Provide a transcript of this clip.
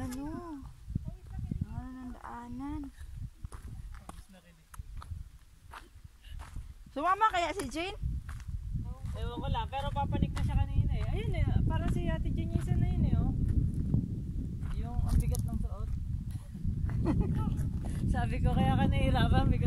ano. Ano ng daanan. Sumama kaya si Jane? Ewan ko lang, pero papanik na siya kanina eh. Ayun eh, para si Ate Janice na yun eh oh. Yung ang bigat ng suot. Sabi ko kaya ka nahihirapan, bigat